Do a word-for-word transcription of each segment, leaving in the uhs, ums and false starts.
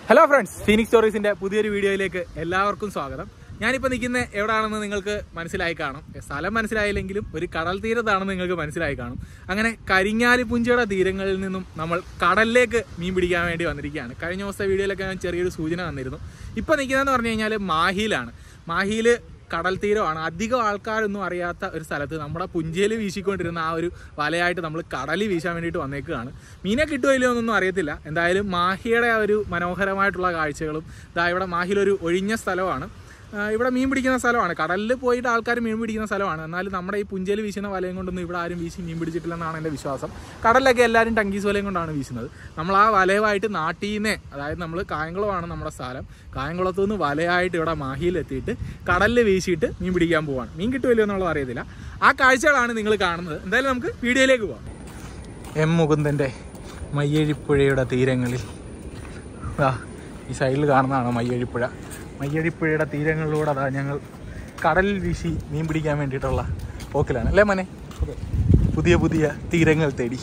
Hello friends, Phoenix സ്റ്റോറീസിന്റെ പുതിയൊരു വീഡിയോയിലേക്ക് എല്ലാവർക്കും സ്വാഗതം. ഞാനിപ്പോൾ നിൽക്കുന്ന എവിടെയാണെന്ന് നിങ്ങൾക്ക് മനസ്സിലായി കാണും. സ്ഥലം മനസ്സിലായില്ലെങ്കിലും ഒരു കടൽ തീരത്താണെന്ന് നിങ്ങൾക്ക് മനസ്സിലായി കാണും. അങ്ങനെ കരിങ്ങാലിപ്പുഞ്ചയുടെ തീരങ്ങളിൽ നിന്നും നമ്മൾ കടലിലേക്ക് മീൻ പിടിക്കാൻ വേണ്ടി വന്നിരിക്കുകയാണ്. കഴിഞ്ഞ ദിവസത്തെ വീഡിയോയിലൊക്കെ ഞാൻ ചെറിയൊരു സൂചന തന്നിരുന്നു. ഇപ്പോൾ നിൽക്കുന്നതെന്ന് പറഞ്ഞു കഴിഞ്ഞാൽ മാഹിയിലാണ്. മാഹിയിൽ കടൽ തീരമാണ്. അധികം ആൾക്കാരൊന്നും അറിയാത്ത ഒരു സ്ഥലത്ത് നമ്മുടെ പുഞ്ചയിൽ വീശിക്കൊണ്ടിരുന്ന ആ ഒരു വലയായിട്ട് നമ്മൾ കടലിൽ വീശാൻ വേണ്ടിയിട്ട് വന്നേക്കുകയാണ്. മീനെ കിട്ടുമോ ഇല്ലയോ എന്നൊന്നും അറിയത്തില്ല. എന്തായാലും മാഹിയുടെ ആ ഒരു മനോഹരമായിട്ടുള്ള കാഴ്ചകളും ഇതാ ഇവിടെ മാഹിയിലൊരു ഒഴിഞ്ഞ സ്ഥലമാണ്. ഇവിടെ മീൻ പിടിക്കുന്ന സ്ഥലമാണ്. കടലിൽ പോയിട്ട് ആൾക്കാർ മീൻ പിടിക്കുന്ന സ്ഥലമാണ്. എന്നാലും നമ്മുടെ ഈ പുഞ്ചയിൽ വീശുന്ന വലയും കൊണ്ടൊന്നും ഇവിടെ ആരും വീശി മീൻ പിടിച്ചിട്ടില്ലെന്നാണ് എൻ്റെ വിശ്വാസം. കടലിലൊക്കെ എല്ലാവരും ടങ്കീസ് വലയും കൊണ്ടാണ് വീശുന്നത്. നമ്മൾ ആ വലയുമായിട്ട് നാട്ടിൽ നിന്നേ, അതായത് നമ്മൾ കായംകുളമാണ് നമ്മുടെ സ്ഥലം, കായംകുളത്തു നിന്ന് വലയായിട്ട് ഇവിടെ മാഹിയിലെത്തിയിട്ട് കടലിൽ വീശിയിട്ട് മീൻ പിടിക്കാൻ പോവാണ്. മീൻ കിട്ടുമല്ലോ എന്നുള്ളത് അറിയത്തില്ല. ആ കാഴ്ചകളാണ് നിങ്ങൾ കാണുന്നത്. എന്തായാലും നമുക്ക് വീഡിയോയിലേക്ക് പോകാം. എം മുകുന്ദൻ്റെ മയ്യഴിപ്പുഴയുടെ തീരങ്ങളിൽ ഈ സൈഡിൽ കാണുന്നതാണ് മയ്യഴിപ്പുഴ. മയ്യഴിപ്പുഴയുടെ തീരങ്ങളിലൂടെ അതാ ഞങ്ങൾ കടലിൽ വീശി മീൻ പിടിക്കാൻ വേണ്ടിയിട്ടുള്ള പോക്കിലാണ് അല്ലേ മോനെ? പുതിയ പുതിയ തീരങ്ങൾ തേടി.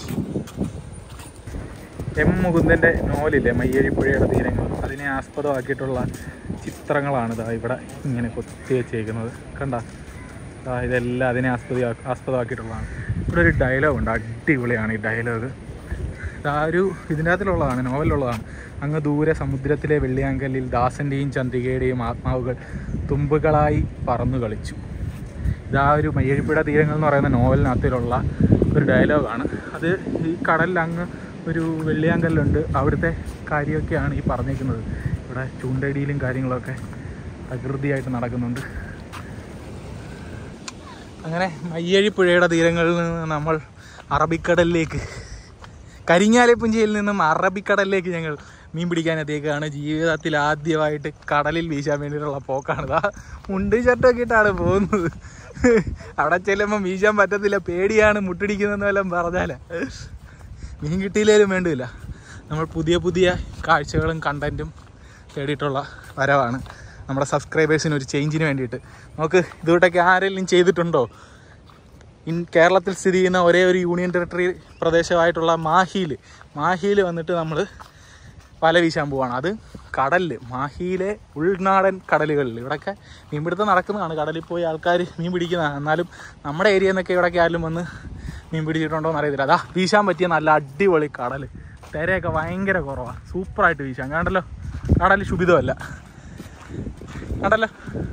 എം മുകുന്ദൻ്റെ നോവലില്ലേ മയ്യഴിപ്പുഴയുടെ തീരങ്ങൾ, അതിനെ ആസ്പദമാക്കിയിട്ടുള്ള ചിത്രങ്ങളാണ് ഇതാ ഇവിടെ ഇങ്ങനെ കൊത്തി വെച്ചേക്കുന്നത്. കണ്ട, ഇതെല്ലാം അതിനെ ആസ്പദ ആസ്പദമാക്കിയിട്ടുള്ളതാണ്. ഇവിടെ ഒരു ഡയലോഗുണ്ട്, അടിപൊളിയാണ് ഈ ഡയലോഗ്. ആ ഒരു ഇതിൻ്റെ അകത്തിലുള്ളതാണ്, നോവലിലുള്ളതാണ്. അങ്ങ് ദൂരെ സമുദ്രത്തിലെ വെള്ളിയാങ്കല്ലിൽ ദാസൻ്റെയും ചന്ദ്രികയുടെയും ആത്മാവുകൾ തുമ്പുകളായി പറന്നു കളിച്ചു. ഇതാ ഒരു മയ്യഴിപ്പുഴ തീരങ്ങൾ എന്ന് പറയുന്ന നോവലിനകത്തിലുള്ള ഒരു ഡയലോഗാണ്. അത് ഈ കടലിൽ അങ്ങ് ഒരു വെള്ളിയാങ്കല്ലുണ്ട്, അവിടുത്തെ കാര്യമൊക്കെയാണ് ഈ പറഞ്ഞേക്കുന്നത്. ഇവിടെ ചൂണ്ടടിയിലും കാര്യങ്ങളൊക്കെ പ്രകൃതിയായിട്ട് നടക്കുന്നുണ്ട്. അങ്ങനെ മയ്യഴിപ്പുഴയുടെ തീരങ്ങളിൽ നിന്ന് നമ്മൾ അറബിക്കടലിലേക്ക്, കരിങ്ങാലിപ്പുഞ്ചയിൽ നിന്നും അറബിക്കടലിലേക്ക് ഞങ്ങൾ മീൻ പിടിക്കാൻ എത്തിയേക്കാണ്. ജീവിതത്തിൽ ആദ്യമായിട്ട് കടലിൽ വീശാൻ വേണ്ടിയിട്ടുള്ള പോക്കാണ്. ഇതാ മുണ്ട് ഷർട്ടൊക്കെ ഇട്ടാണ് പോകുന്നത്. അവിടെ ചെല്ലുമ്പോൾ വീശാൻ പറ്റത്തില്ല, പേടിയാണ്, മുട്ടിടിക്കുന്നതെന്ന് വല്ലതും പറഞ്ഞാൽ. മീൻ കിട്ടിയില്ലേലും വേണ്ടില്ല. നമ്മൾ പുതിയ പുതിയ കാഴ്ചകളും കണ്ടൻറ്റും തേടിയിട്ടുള്ള വരവാണ്. നമ്മുടെ സബ്സ്ക്രൈബേഴ്സിന് ഒരു ചേഞ്ചിന് വേണ്ടിയിട്ട്. നമുക്ക് ഇതുകൊണ്ടൊക്കെ ആരെങ്കിലും ചെയ്തിട്ടുണ്ടോ? ഇൻ കേരളത്തിൽ സ്ഥിതി ചെയ്യുന്ന ഒരേ ഒരു യൂണിയൻ ടെറിട്ടറി പ്രദേശമായിട്ടുള്ള മാഹിയിൽ മാഹിയിൽ വന്നിട്ട് നമ്മൾ വല വീശാൻ പോവാണ്. അത് കടലിൽ, മാഹിയിലെ ഉൾനാടൻ കടലുകളിൽ. ഇവിടെയൊക്കെ മീൻപിടുത്തം നടക്കുന്നതാണ്, കടലിൽ പോയി ആൾക്കാർ മീൻ പിടിക്കുന്നതാണ്. എന്നാലും നമ്മുടെ ഏരിയയിൽ നിന്നൊക്കെ ഇവിടെയൊക്കെ ആരും വന്ന് മീൻ പിടിച്ചിട്ടുണ്ടോ എന്ന് അറിയത്തില്ല. അതാ വീശാൻ പറ്റിയ നല്ല അടിപൊളി കടൽ. തിരയൊക്കെ ഭയങ്കര കുറവാണ്, സൂപ്പറായിട്ട് വീശാം. കണ്ടല്ലോ, കടൽ ശുഭിതമല്ല, കണ്ടല്ലോ.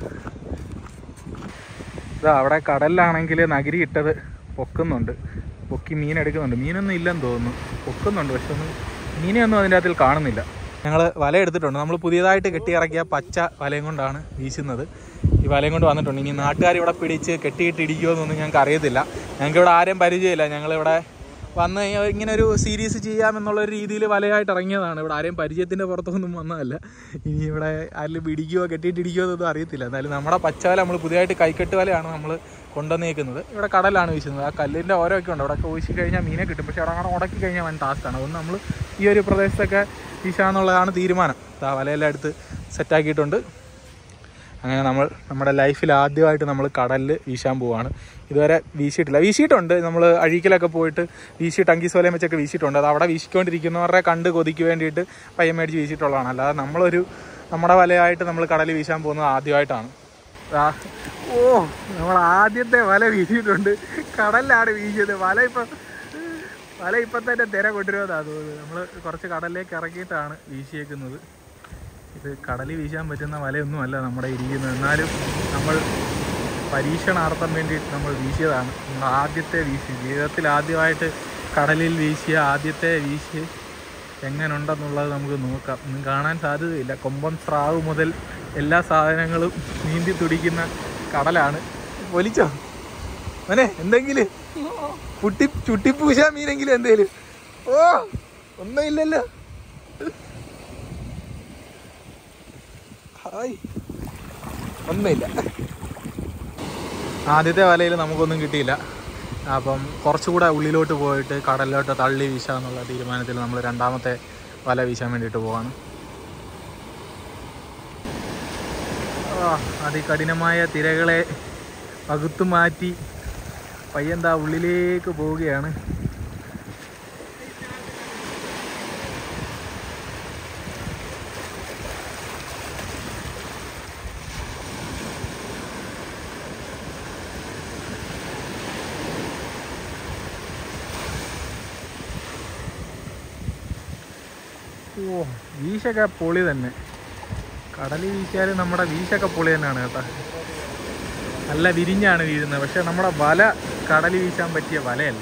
ഇതാ അവിടെ കടലിലാണെങ്കിൽ നഗരി ഇട്ടത് പൊക്കുന്നുണ്ട്, പൊക്കി മീൻ എടുക്കുന്നുണ്ട്. മീനൊന്നും ഇല്ലെന്ന് തോന്നുന്നു, പൊക്കുന്നുണ്ട്, പക്ഷെ ഒന്നും മീനെയൊന്നും അതിൻ്റെ അകത്തിൽ കാണുന്നില്ല. ഞങ്ങൾ വല എടുത്തിട്ടുണ്ട്. നമ്മൾ പുതിയതായിട്ട് കെട്ടിയിറക്കിയ പച്ച വലയും കൊണ്ടാണ് വീശുന്നത്. ഈ വലയും കൊണ്ട് വന്നിട്ടുണ്ട്. ഇനി നാട്ടുകാർ ഇവിടെ പിടിച്ച് കെട്ടിയിട്ട് ഇടിക്കുമോ എന്നൊന്നും ഞങ്ങൾക്ക് അറിയത്തില്ല. ഞങ്ങൾക്ക് ഇവിടെ ആരെയും പരിചയമില്ല. ഞങ്ങളിവിടെ വന്ന് ഇങ്ങനെ ഒരു സീരീസ് ചെയ്യാമെന്നുള്ളൊരു രീതിയിൽ വലയായിട്ട് ഇറങ്ങിയതാണ്. ഇവിടെ ആരെയും പരിചയത്തിൻ്റെ പുറത്തൊന്നും വന്നതല്ല. ഇനി ഇവിടെ ആരെങ്കിലും പിടിക്കുകയോ കെട്ടിയിട്ട് ഇടിക്കുമോ എന്നൊന്നും അറിയത്തില്ല. എന്നാലും നമ്മുടെ പച്ചവല, നമ്മൾ പുതിയതായിട്ട് കൈക്കെട്ട് വലയാണ് നമ്മൾ കൊണ്ടുവന്നേക്കുന്നത്. ഇവിടെ കടലാണ് വീശുന്നത്. ആ കല്ലിൻ്റെ ഓരോക്കെ ഉണ്ട്, അവിടെ വീശി കഴിഞ്ഞാൽ മീനെ കിട്ടും. പക്ഷേ അവിടെ അങ്ങനെ ഉടക്കി കഴിഞ്ഞാൽ വൻ ടാസ്ക്കാണ്. അതുകൊണ്ട് നമ്മൾ ഈ ഒരു പ്രദേശത്തൊക്കെ വീശാന്നുള്ളതാണ് തീരുമാനം. ആ വലയെല്ലാം എടുത്ത് സെറ്റാക്കിയിട്ടുണ്ട്. അങ്ങനെ നമ്മൾ നമ്മുടെ ലൈഫിൽ ആദ്യമായിട്ട് നമ്മൾ കടലിൽ വീശാൻ പോവാണ്. ഇതുവരെ വീശിയിട്ടില്ല. വീശിയിട്ടുണ്ട്, നമ്മൾ അഴീക്കലൊക്കെ പോയിട്ട് വീശി ടങ്കീസ് വലയം വെച്ചൊക്കെ വീശിയിട്ടുണ്ട്. അത് അവിടെ വീശിക്കൊണ്ടിരിക്കുന്നവരുടെ കണ്ട് കൊതിക്ക് വേണ്ടിയിട്ട് പയ്യൻ മേടിച്ച് വീശിയിട്ടുള്ളതാണ്. അല്ലാതെ നമ്മളൊരു നമ്മുടെ വലയായിട്ട് നമ്മൾ കടലിൽ വീശാൻ പോകുന്നത് ആദ്യമായിട്ടാണ്. ഓ, നമ്മൾ ആദ്യത്തെ വല വീശിയിട്ടുണ്ട്, കടലിലാണ് വീശിയത്. വല ഇപ്പം വല ഇപ്പം തന്നെ തിര കൊണ്ടുവരുമെന്നാണ് തോന്നുന്നത്. നമ്മൾ കുറച്ച് കടലിലേക്ക് ഇറക്കിയിട്ടാണ് വീശിയേക്കുന്നത്. ഇത് കടലിൽ വീശാൻ പറ്റുന്ന വലയൊന്നും അല്ല നമ്മുടെ ഇരിക്കുന്നത്. എന്നാലും നമ്മൾ പരീക്ഷണാർത്ഥം വേണ്ടി നമ്മൾ വീശിയതാണ്. നമ്മൾ ആദ്യത്തെ വീശി, ജീവിതത്തിൽ ആദ്യമായിട്ട് കടലിൽ വീശിയ ആദ്യത്തെ വീശി എങ്ങനെയുണ്ടെന്നുള്ളത് നമുക്ക് നോക്കാം. ഒന്നും കാണാൻ സാധ്യതയില്ല. കൊമ്പൻ സ്രാവ് മുതൽ എല്ലാ സാധനങ്ങളും നീന്തി തുടിക്കുന്ന കടലാണ്. പൊലിച്ചോ മോനെ? എന്തെങ്കിലും പുട്ടി ചുട്ടിപ്പൂശാ മീനെങ്കിലും എന്തേലും? ഓ, ഒന്നും ഇല്ലല്ലോ. ഹായ്, ഒന്നുമില്ല. ആദ്യത്തെ വലയിൽ നമുക്കൊന്നും കിട്ടിയില്ല. അപ്പം കുറച്ചുകൂടെ ഉള്ളിലോട്ട് പോയിട്ട് കടലിലോട്ട് തള്ളി വീശാന്നുള്ള തീരുമാനത്തിൽ നമ്മൾ രണ്ടാമത്തെ വല വീശാൻ വേണ്ടിയിട്ട് പോവാണ്. അതികഠിനമായ തിരകളെ പകുത്തു മാറ്റി പയ്യന്താ ഉള്ളിലേക്ക് പോവുകയാണ്. ഓ വീശൊക്കെ പൊളി തന്നെ. കടൽ വീശിയാൽ നമ്മുടെ വീശൊക്കെ പൊളി തന്നെയാണ് കേട്ടോ. നല്ല വിരിഞ്ഞാണ് വീഴുന്നത്. പക്ഷെ നമ്മുടെ വല കടൽ വീശാൻ പറ്റിയ വലയല്ല.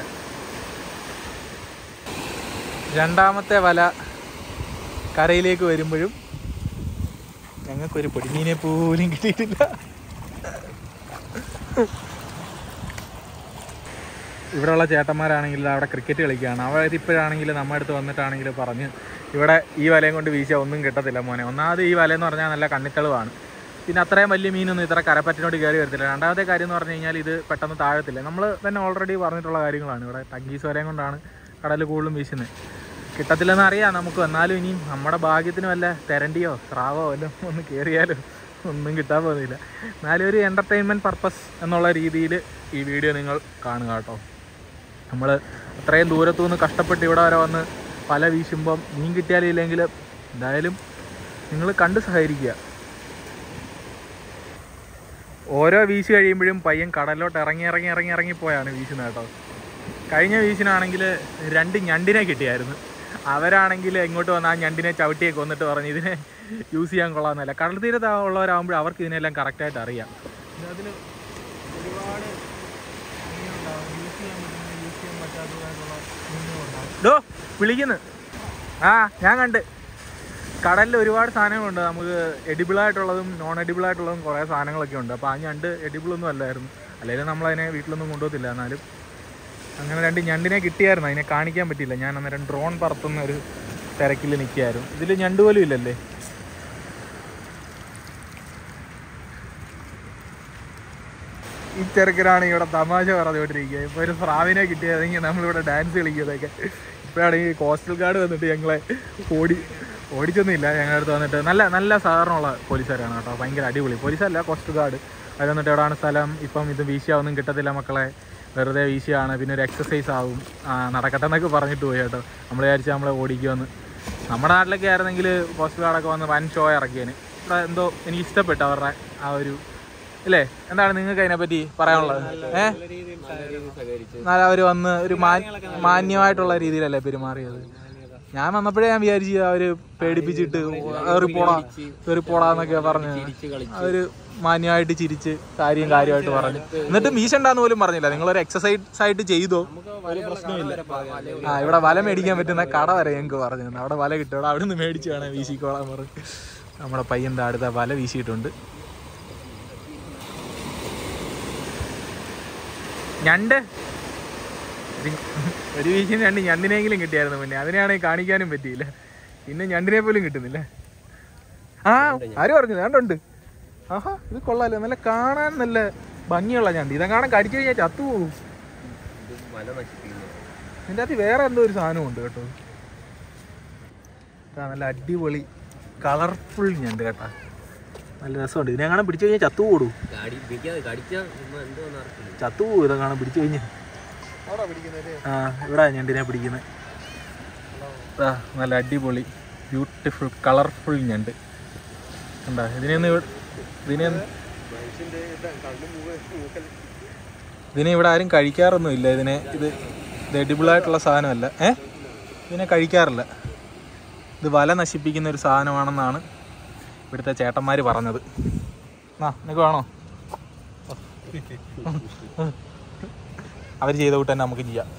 രണ്ടാമത്തെ വല കരയിലേക്ക് വരുമ്പോഴും ഞങ്ങൾക്കൊരു പൊടിമീനെ പോലും കിട്ടിയിട്ടില്ല. ഇവിടെയുള്ള ചേട്ടന്മാരാണെങ്കിൽ അവിടെ ക്രിക്കറ്റ് കളിക്കുകയാണ്. അവരിപ്പോഴാണെങ്കിൽ നമ്മുടെ അടുത്ത് വന്നിട്ടാണെങ്കിൽ പറഞ്ഞ് ഇവിടെ ഈ വലയും കൊണ്ട് വീശിയാൽ ഒന്നും കിട്ടത്തില്ല മോനെ. ഒന്നാമത് ഈ വലയെന്ന് പറഞ്ഞാൽ നല്ല കണ്ണിത്തളവാണ്. പിന്നെ അത്രയും വലിയ മീനൊന്നും ഇത്ര കരപ്പറ്റിനോട് കയറി വരത്തില്ല. രണ്ടാമത്തെ കാര്യം എന്ന് പറഞ്ഞു കഴിഞ്ഞാൽ ഇത് പെട്ടെന്ന് താഴത്തില്ല. നമ്മൾ തന്നെ ഓൾറെഡി പറഞ്ഞിട്ടുള്ള കാര്യങ്ങളാണ്. ഇവിടെ ടങ്കീസ് വലയും കൊണ്ടാണ് കടൽ കൂടുതലും വീശുന്നത്. കിട്ടത്തില്ലെന്ന് അറിയാം നമുക്ക്. എന്നാലും ഇനിയും നമ്മുടെ ഭാഗ്യത്തിന് വല്ല തെരണ്ടിയോ സ്രാവോ വല്ലതും ഒന്ന് കയറിയാലോ ഒന്നും കിട്ടാൻ പോകുന്നില്ല. എന്നാലും ഒരു എൻ്റർടൈൻമെൻറ്റ് പർപ്പസ് എന്നുള്ള രീതിയിൽ ഈ വീഡിയോ നിങ്ങൾ കാണുക കേട്ടോ. നമ്മൾ അത്രയും ദൂരത്തു നിന്ന് കഷ്ടപ്പെട്ട് ഇവിടെ വരെ വന്ന് പല വീശുമ്പം മീൻ കിട്ടിയാലും ഇല്ലെങ്കിലും എന്തായാലും നിങ്ങൾ കണ്ട് സഹകരിക്കുക. ഓരോ വീശ് കഴിയുമ്പോഴും പയ്യൻ കടലിലോട്ട് ഇറങ്ങി ഇറങ്ങി ഇറങ്ങി ഇറങ്ങിപ്പോയാണ് വീശുന്നത് കേട്ടോ. കഴിഞ്ഞ വീശിനാണെങ്കിൽ രണ്ട് ഞണ്ടിനെ കിട്ടിയായിരുന്നു. അവരാണെങ്കിൽ ഇങ്ങോട്ട് വന്ന് ആ ഞണ്ടിനെ ചവിട്ടിയൊക്കെ വന്നിട്ട് പറഞ്ഞ് ഇതിനെ യൂസ് ചെയ്യാൻ കൊള്ളാമെന്നല്ല. കടൽ തീരത്ത് ഉള്ളവരാകുമ്പോൾ അവർക്ക് ഇതിനെല്ലാം കറക്റ്റായിട്ട് അറിയാം. അതിൽ ഒരുപാട് മീനുണ്ടാവും. യൂസ് ചെയ്യാൻ പറ്റുന്ന യൂസ് ചെയ്യാൻ പറ്റാത്തതായിട്ടുള്ള മീനുകളുണ്ടാവും. ഡോ വിളിക്കുന്നു. ആ ഞാൻ കണ്ട്. കടലിൽ ഒരുപാട് സാധനങ്ങളുണ്ട്. നമുക്ക് എഡിബിളായിട്ടുള്ളതും നോൺ എഡിബിളായിട്ടുള്ളതും കുറേ സാധനങ്ങളൊക്കെ ഉണ്ട്. അപ്പോൾ ആ ഞണ്ട് എഡിബിളൊന്നും അല്ലായിരുന്നു. അല്ലെങ്കിൽ നമ്മളതിനെ വീട്ടിലൊന്നും കൊണ്ടുപോകത്തില്ല. എന്നാലും അങ്ങനെ രണ്ട് ഞണ്ടിനെ കിട്ടിയായിരുന്നു. അതിനെ കാണിക്കാൻ പറ്റിയില്ല. ഞാൻ അന്നേരം ഡ്രോൺ പറത്തുന്ന ഒരു തിരക്കിൽ നിൽക്കുകയായിരുന്നു. ഇതിൽ ഞണ്ട് പോലും ഇല്ലല്ലേ. ഈ ചെറുക്കനാണ് ഇവിടെ തമാശ പറഞ്ഞുകൊണ്ടിരിക്കുക. ഇപ്പോൾ ഒരു സ്രാവിനെ കിട്ടിയതെങ്കിൽ നമ്മളിവിടെ ഡാൻസ് കളിക്കുന്നതൊക്കെ. ഇപ്പോഴാണെങ്കിൽ കോസ്റ്റൽ ഗാർഡ് വന്നിട്ട് ഞങ്ങളെ ഓടി ഓടിച്ചൊന്നുമില്ല. ഞങ്ങളുടെ അടുത്ത് വന്നിട്ട് നല്ല നല്ല സഹകരണമുള്ള പോലീസുകാരാണ് കേട്ടോ. ഭയങ്കര അടിപൊളി പോലീസല്ല, കോസ്റ്റ് ഗാർഡ്. അത് വന്നിട്ട് എവിടെയാണ് സ്ഥലം, ഇപ്പം ഇത് വീശിയാവൊന്നും കിട്ടത്തില്ല മക്കളെ, വെറുതെ വീശിയാണ്, പിന്നെ ഒരു എക്സസൈസ് ആവും, നടക്കട്ടെ എന്നൊക്കെ പറഞ്ഞിട്ട് പോയി കേട്ടോ. നമ്മൾ വിചാരിച്ചാൽ നമ്മളെ ഓടിക്കുമെന്ന്. നമ്മുടെ നാട്ടിലൊക്കെ ആയിരുന്നെങ്കിൽ കോസ്റ്റ് ഗാർഡൊക്കെ വന്ന് വൻ ഷോ ഇറക്കിയേന്. ഇവിടെ എന്തോ എനിക്ക് ഇഷ്ടപ്പെട്ടു അവരുടെ ആ ഒരു ഇല്ലേ. എന്താണ് നിങ്ങൾക്ക് അതിനെപ്പറ്റി പറയാനുള്ളത്? ഏഹ് എന്നാൽ അവർ വന്ന് ഒരു മാന്യമായിട്ടുള്ള രീതിയിലല്ലേ പെരുമാറിയത്. ഞാൻ വന്നപ്പോഴേ ഞാൻ വിചാരിച്ചു അവര് പേടിപ്പിച്ചിട്ട് ഏറിപ്പോടാ ഏറിപ്പോടാന്നൊക്കെ പറഞ്ഞ് അവര് മാന്യമായിട്ട് ചിരിച്ച് കാര്യം കാര്യമായിട്ട് പറഞ്ഞു. എന്നിട്ട് വീശണ്ടാന്ന് പോലും പറഞ്ഞില്ല. നിങ്ങളൊരു എക്സസൈസ് ആയിട്ട് ചെയ്തോ, ഒരു പ്രശ്നമില്ല. ആ ഇവിടെ വല മേടിക്കാൻ പറ്റുന്ന കട വരെ ഞങ്ങൾക്ക് പറഞ്ഞു തന്നെ. അവിടെ വല കിട്ടും, അവിടെ നിന്ന് മേടിച്ച് വേണേ വീശിക്കോളാൻ പറഞ്ഞ് നമ്മുടെ പയ്യൻ്റെ അടുത്ത വല വീശിയിട്ടുണ്ട്. ഞണ്ട് ഒരു വീശിന് രണ്ട് ഞണ്ടിനെങ്കിലും കിട്ടിയായിരുന്നു മുന്നേ. അതിനെയാണെങ്കിൽ കാണിക്കാനും പറ്റിയില്ല. പിന്നെ ഞണ്ടിനെ പോലും കിട്ടുന്നില്ല. ആ ആരും പറഞ്ഞു ഞണ്ടുണ്ട്. ആഹാ ഇത് കൊള്ളാലോ, നല്ല കാണാൻ നല്ല ഭംഗിയുള്ള ഞണ്ട്. ഇതെങ്ങാനും കടിച്ചു കഴിഞ്ഞാൽ ചത്തു പോകും. ഇതിൻ്റെ അകത്ത് വേറെ എന്തോ ഒരു സാധനം ഉണ്ട് കേട്ടോ. നല്ല അടിപൊളി കളർഫുൾ ഞണ്ട് കേട്ടാ, നല്ല രസമുണ്ട്. ഇതിനെങ്ങാനും പിടിച്ചു കഴിഞ്ഞാൽ ചത്തു കൂടും, ചത്തു പോകും. ഇതെങ്ങാനും പിടിച്ചു കഴിഞ്ഞാൽ. ആ ഇവിടെ ഞണ്ടിനെ പിടിക്കുന്നത്. ആ നല്ല അടിപൊളി ബ്യൂട്ടിഫുൾ കളർഫുൾ ഞണ്ട് എന്താ. ഇതിനെയൊന്ന് ഇതിനെ ഇതിനെ ഇവിടെ ആരും കഴിക്കാറൊന്നും ഇല്ല. ഇതിനെ ഇത് ഇത് എഡിബിളായിട്ടുള്ള സാധനമല്ല. ഏ ഇതിനെ കഴിക്കാറില്ല. ഇത് വല നശിപ്പിക്കുന്ന ഒരു സാധനമാണെന്നാണ് ഇവിടുത്തെ ചേട്ടന്മാർ പറഞ്ഞത്. ആ നിനക്ക് വേണോ? അവർ ചെയ്ത കൂട്ട് തന്നെ നമുക്ക് ചെയ്യാം.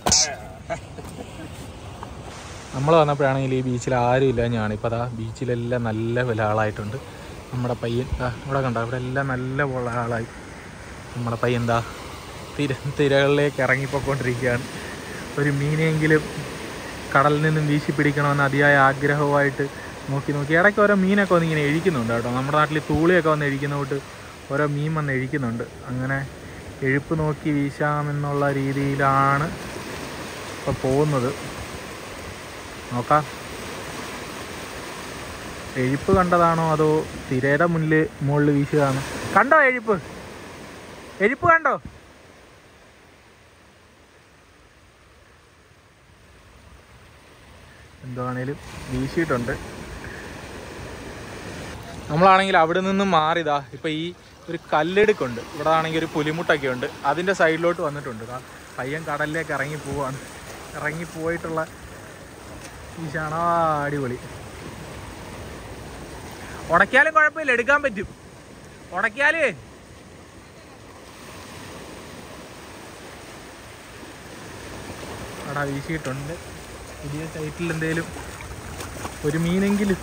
നമ്മൾ വന്നപ്പോഴാണെങ്കിൽ ഈ ബീച്ചിൽ ആരും ഇല്ല. ഞാനിപ്പോൾ അതാ ബീച്ചിലെല്ലാം നല്ല വില ആളായിട്ടുണ്ട്. നമ്മുടെ പയ്യൻ ഇവിടെ കണ്ടോ, ഇവിടെ എല്ലാം നല്ല പോലെ ആളായി. നമ്മുടെ പയ്യൻ എന്താ തിര തിരകളിലേക്ക് ഇറങ്ങിപ്പോയിക്കൊണ്ടിരിക്കുകയാണ്. ഒരു മീനെങ്കിലും കടലിൽ നിന്നും വീശി പിടിക്കണമെന്ന് അതിയായ ആഗ്രഹമായിട്ട് നോക്കി നോക്കി ഇടയ്ക്ക് ഓരോ മീനൊക്കെ വന്ന് ഇങ്ങനെ എഴിക്കുന്നുണ്ട് കേട്ടോ. നമ്മുടെ നാട്ടിൽ തൂളിയൊക്കെ വന്ന് എഴിക്കുന്നതുകൊണ്ട് ഓരോ മീൻ വന്ന് എഴിക്കുന്നുണ്ട്. അങ്ങനെ എഴുപ്പ് നോക്കി വീശാമെന്നുള്ള രീതിയിലാണ് ഇപ്പോൾ പോകുന്നത്. നോക്കാം എഴുപ്പ് കണ്ടതാണോ അതോ തിരയുടെ മുന്നിൽ മുകളിൽ വീശുകയാണോ? കണ്ടോ എഴുപ്പ്? എഴുപ്പ് കണ്ടോ? എന്താണേലും വീശിയിട്ടുണ്ട്. നമ്മളാണെങ്കിൽ അവിടെ നിന്നും മാറിയതാ ഇപ്പം ഈ ഒരു കല്ലെടുക്കുണ്ട്. ഇവിടെ ആണെങ്കിൽ ഒരു പുലിമുട്ടൊക്കെ ഉണ്ട്. അതിൻ്റെ സൈഡിലോട്ട് വന്നിട്ടുണ്ട്. പയ്യൻ കടലിലേക്ക് ഇറങ്ങി പോവാണ്. ഇറങ്ങി പോയിട്ടുള്ള വീശാണ്. ആ അടിപൊളി. ഉടക്കിയാലും കുഴപ്പമില്ല, എടുക്കാൻ പറ്റും. ഉടക്കിയാലേ അവിടെ വീശിയിട്ടുണ്ട്. പുതിയ സൈറ്റിൽ എന്തേലും ഒരു മീനെങ്കിലും.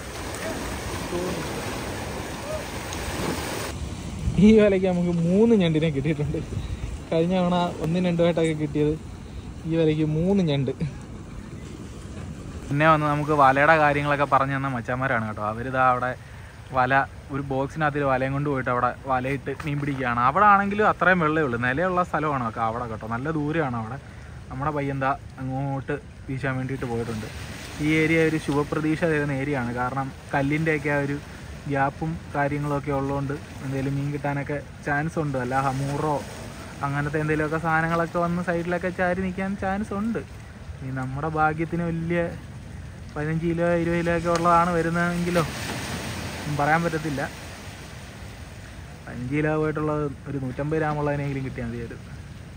ഈ വലയ്ക്ക് നമുക്ക് മൂന്ന് ഞണ്ടിനെ കിട്ടിയിട്ടുണ്ട്. കഴിഞ്ഞ തവണ ഒന്നും രണ്ടുമായിട്ടൊക്കെ കിട്ടിയത്, ഈ വലയ്ക്ക് മൂന്ന് ഞണ്ട്. പിന്നെ വന്ന് നമുക്ക് വലയുടെ കാര്യങ്ങളൊക്കെ പറഞ്ഞു തന്ന മച്ചാന്മാരാണ് കേട്ടോ. അവരിതാ അവിടെ വല ഒരു ബോക്സിനകത്തിൽ വലയും കൊണ്ട് പോയിട്ട് അവിടെ വലയിട്ട് മീൻ പിടിക്കുകയാണ്. അവിടെ ആണെങ്കിലും അത്രയും വെള്ളമേ ഉള്ളൂ, നിലയുള്ള സ്ഥലമാണ് ഒക്കെ അവിടെ കേട്ടോ. നല്ല ദൂരെയാണ് അവിടെ. നമ്മുടെ പയ്യന്താ അങ്ങോട്ട് വീശാൻ വേണ്ടിയിട്ട് പോയിട്ടുണ്ട്. ഈ ഏരിയ ഒരു ശുഭപ്രതീക്ഷ തരുന്ന ഏരിയ ആണ്. കാരണം കല്ലിൻ്റെയൊക്കെ ആ ഒരു ഗ്യാപ്പും കാര്യങ്ങളൊക്കെ ഉള്ളതുകൊണ്ട് എന്തെങ്കിലും മീൻ കിട്ടാനൊക്കെ ചാൻസ് ഉണ്ട്. അല്ല ഹമൂറോ അങ്ങനത്തെ എന്തെങ്കിലുമൊക്കെ സാധനങ്ങളൊക്കെ വന്ന് സൈഡിലൊക്കെ ചാരി നിൽക്കാൻ ചാൻസ് ഉണ്ട്. ഈ നമ്മുടെ ഭാഗ്യത്തിന് വലിയ പതിനഞ്ച് കിലോ ഇരുപത് കിലോ ഒക്കെ ഉള്ളതാണ് വരുന്നതെങ്കിലോ പറയാൻ പറ്റത്തില്ല. അഞ്ച് കിലോ പോയിട്ടുള്ളത് ഒരു നൂറ്റമ്പത് ഗ്രാമുള്ളതിനെങ്കിലും കിട്ടിയാൽ മതി വരും.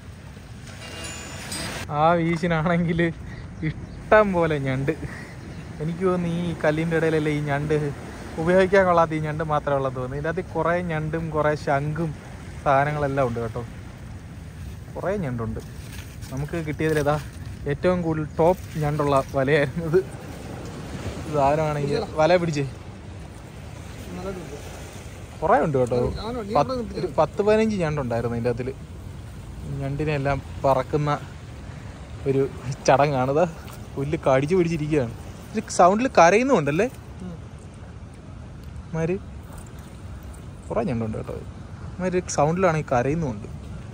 ആ വീശിനാണെങ്കിൽ ഇഷ്ടം പോലെ ഞണ്ട്. എനിക്ക് തോന്നുന്നു ഈ കല്ലിൻ്റെ ഇടയിലല്ലേ ഈ ഞണ്ട് ഉപയോഗിക്കാൻ കൊള്ളാത്ത ഈ ഞണ്ട് മാത്രമേ ഉള്ളൂ തോന്നുന്നു. ഇതിനകത്ത് കുറേ ഞണ്ടും കുറേ ശംഖും സാധനങ്ങളെല്ലാം ഉണ്ട് കേട്ടോ. കുറേ ഞണ്ടുണ്ട്. നമുക്ക് കിട്ടിയതിലേതാ ഏറ്റവും കൂടുതൽ ടോപ്പ് ഞണ്ടുള്ള വലയായിരുന്നത്. സാധനമാണെങ്കിൽ വല പിടിച്ചേ കുറേ ഉണ്ട് കേട്ടോ. ഒരു പത്ത് പതിനഞ്ച് ഞണ്ടുണ്ടായിരുന്നു ഇതിൻ്റെ അകത്തിൽ. ഞണ്ടിനെല്ലാം പറക്കുന്ന ഒരു ചടങ്ങാണിത്. പുല്ല് കടിച്ചു പിടിച്ചിരിക്കുകയാണ്. ഇത് സൗണ്ടിൽ കരയുന്നുണ്ടല്ലേ മാര്. കുറേ ഞണ്ടുണ്ട് കേട്ടോ. മാര് സൗണ്ടിലാണെങ്കിൽ കരയുന്നുമുണ്ട്.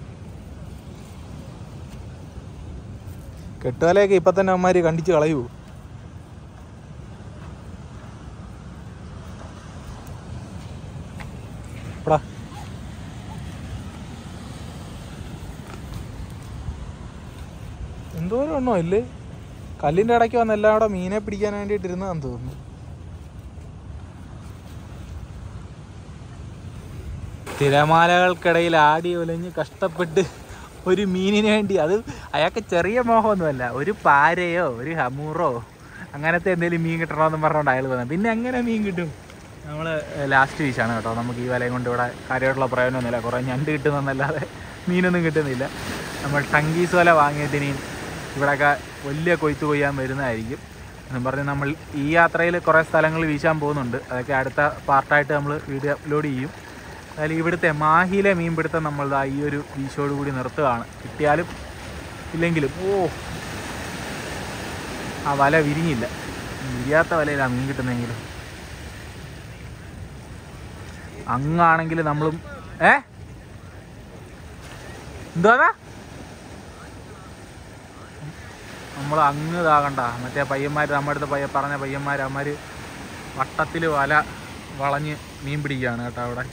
കെട്ടുവലയൊക്കെ ഇപ്പം തന്നെ അമ്മമാർ കണ്ടിച്ച് കളയുമോ? എടാ എന്തോരം എണ്ണോ ഇല്ലേ. കല്ലിൻ്റെ ഇടയ്ക്ക് വന്ന് എല്ലാം കൂടെ മീനെ പിടിക്കാൻ വേണ്ടിയിട്ടിരുന്നതാന്ന് തോന്നുന്നു. തിരമാലകൾക്കിടയിൽ ആടി ഒലഞ്ഞ് കഷ്ടപ്പെട്ട് ഒരു മീനിന് വേണ്ടി, അത് അയാൾക്ക് ചെറിയ മോഹമൊന്നുമല്ല, ഒരു പാരയോ ഒരു ഹമൂറോ അങ്ങനത്തെ എന്തെങ്കിലും മീൻ കിട്ടണമെന്ന് പറഞ്ഞുകൊണ്ട് അയാൾ വന്നത്. പിന്നെ എങ്ങനെ മീൻ കിട്ടും? നമ്മൾ ലാസ്റ്റ് വീശാണ് കേട്ടോ. നമുക്ക് ഈ വലയും കൊണ്ട് ഇവിടെ കാര്യമായിട്ടുള്ള പ്രയോജനമൊന്നുമില്ല. കുറേ ഞണ്ട് കിട്ടുന്നതല്ലാതെ മീനൊന്നും കിട്ടുന്നില്ല. നമ്മൾ ടങ്കീസ് വല വാങ്ങിയതിനെയും ഇവിടെയൊക്കെ വലിയ കൊയ്ത്ത് കൊയ്യാൻ വരുന്നതായിരിക്കും എന്നും പറഞ്ഞ് നമ്മൾ ഈ യാത്രയിൽ കുറേ സ്ഥലങ്ങൾ വീശാൻ പോകുന്നുണ്ട്. അതൊക്കെ അടുത്ത പാർട്ടായിട്ട് നമ്മൾ വീഡിയോ അപ്ലോഡ് ചെയ്യും. അതായത് ഇവിടുത്തെ മാഹിയിലെ മീൻപിടുത്തം നമ്മൾ ഈ ഒരു വീശോടുകൂടി നിർത്തുകയാണ്. കിട്ടിയാലും ഇല്ലെങ്കിലും. ഓ ആ വല വിരിഞ്ഞില്ല. വിരിയാത്ത വലയിലാണ് മീൻ കിട്ടുന്നതെങ്കിലും. അങ്ങാണെങ്കിൽ നമ്മളും ഏ എന്തുവാ നമ്മൾ അങ്ങ് ഇതാകണ്ട. മറ്റേ പയ്യന്മാർ നമ്മുടെ അടുത്ത് പയ്യ പറഞ്ഞ പയ്യന്മാർ അമ്മമാർ വട്ടത്തിൽ വല വളഞ്ഞ് മീൻ പിടിക്കുകയാണ് കേട്ടോ. അവിടെ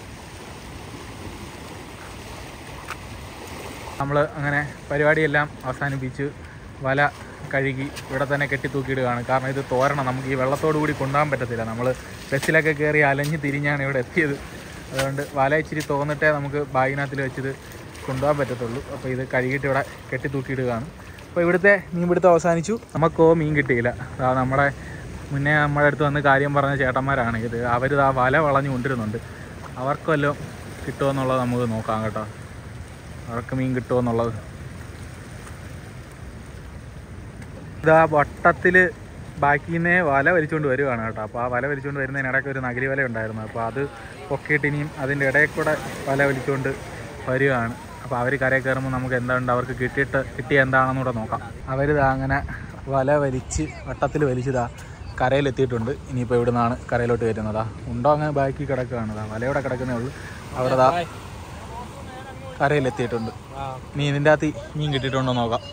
നമ്മൾ അങ്ങനെ പരിപാടിയെല്ലാം അവസാനിപ്പിച്ച് വല കഴുകി ഇവിടെ തന്നെ കെട്ടി തൂക്കിയിടുകയാണ്. കാരണം ഇത് തോരണം. നമുക്ക് ഈ വെള്ളത്തോടു കൂടി കൊണ്ടുപോകാൻ പറ്റത്തില്ല. നമ്മൾ ബസ്സിലൊക്കെ കയറി അലഞ്ഞ് തിരിഞ്ഞാണ് ഇവിടെ എത്തിയത്. അതുകൊണ്ട് വല ഇച്ചിരി തോന്നിട്ടേ നമുക്ക് ബാഗിനകത്തിൽ വെച്ചത് കൊണ്ടുപോകാൻ പറ്റത്തുള്ളൂ. അപ്പോൾ ഇത് കഴുകിയിട്ട് ഇവിടെ കെട്ടി തൂക്കിയിടുകയാണ്. അപ്പോൾ ഇവിടുത്തെ മീൻ പിടുത്തം അവസാനിച്ചു. നമുക്കോ മീൻ കിട്ടിയില്ല. നമ്മുടെ മുന്നേ നമ്മുടെ അടുത്ത് വന്ന് കാര്യം പറഞ്ഞ ചേട്ടന്മാരാണ് ഇത്. അവർ ആ വല വളഞ്ഞു കൊണ്ടിരുന്നുണ്ട്. അവർക്ക് വല്ലതും കിട്ടുമെന്നുള്ളത് നമുക്ക് നോക്കാം കേട്ടോ. അവർക്ക് മീൻ കിട്ടുമെന്നുള്ളത്. ഇതാ വട്ടത്തിൽ ബാക്കിന്നേ വല വലിച്ചുകൊണ്ട് വരുവാണ് കേട്ടോ. അപ്പോൾ ആ വല വലിച്ചുകൊണ്ട് വരുന്നതിനിടയ്ക്ക് ഒരു നഗരി വല ഉണ്ടായിരുന്നു. അപ്പോൾ അത് പൊക്കിയിട്ട് ഇനിയും അതിൻ്റെ ഇടയിൽ കൂടെ വല വലിച്ചുകൊണ്ട് വരികയാണ്. അപ്പോൾ അവർ കരയിൽ കയറുമ്പോൾ നമുക്ക് എന്താണ്ട് അവർക്ക് കിട്ടിയിട്ട് കിട്ടിയ എന്താണെന്നൂടെ നോക്കാം. അവരിതാ അങ്ങനെ വല വലിച്ച് വട്ടത്തിൽ വലിച്ചതാ കരയിലെത്തിയിട്ടുണ്ട്. ഇനിയിപ്പോൾ ഇവിടെ നിന്നാണ് കരയിലോട്ട് വരുന്നതാ. ഉണ്ടോ അങ്ങനെ ബാക്കി കിടക്കുകയാണതാ. വലയോടെ കിടക്കുന്നേ ഉള്ളൂ. അവിടെ ദാ കരയിലെത്തിയിട്ടുണ്ട്. മീനിൻ്റെ അകത്ത് മീൻ കിട്ടിയിട്ടുണ്ടോ നോക്കാം.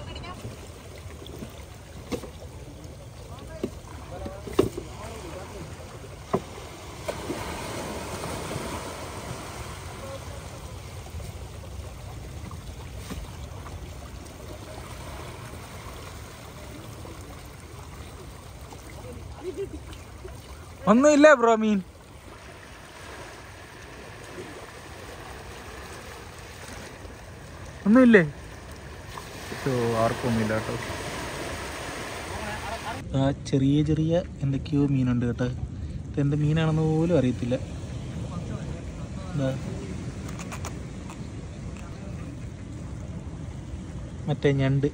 ഒന്നുമില്ല ബ്രോ, മീൻ ഒന്നുമില്ലേ? ആർക്കൊന്നുമില്ല കേട്ടോ. ആ ചെറിയ ചെറിയ എന്തൊക്കെയോ മീനുണ്ട് കേട്ടോ. ഇതെന്ത് മീനാണെന്ന് പോലും അറിയത്തില്ല. മറ്റേ ഞണ്ട്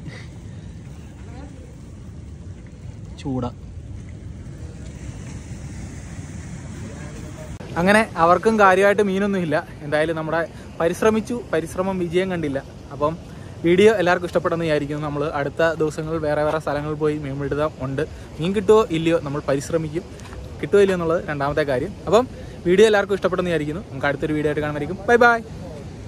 ചൂട. അങ്ങനെ അവർക്കും കാര്യമായിട്ട് മീനൊന്നും ഇല്ല. എന്തായാലും നമ്മുടെ പരിശ്രമിച്ചു, പരിശ്രമം വിജയം കണ്ടില്ല. അപ്പം വീഡിയോ എല്ലാവർക്കും ഇഷ്ടപ്പെടുന്ന വിചാരിക്കുന്നു. നമ്മൾ അടുത്ത ദിവസങ്ങളിൽ വേറെ വേറെ സ്ഥലങ്ങളിൽ പോയി മീൻ പിടുത്തം ഉണ്ട്. മീൻ കിട്ടുമോ ഇല്ലയോ നമ്മൾ പരിശ്രമിക്കും, കിട്ടുമോ ഇല്ലയോ എന്നുള്ളത് രണ്ടാമത്തെ കാര്യം. അപ്പം വീഡിയോ എല്ലാവർക്കും ഇഷ്ടപ്പെടുന്ന വിചാരിക്കുന്നു. നമുക്ക് അടുത്തൊരു വീഡിയോ ആയിട്ട് കാണുമായിരിക്കും. Bye by.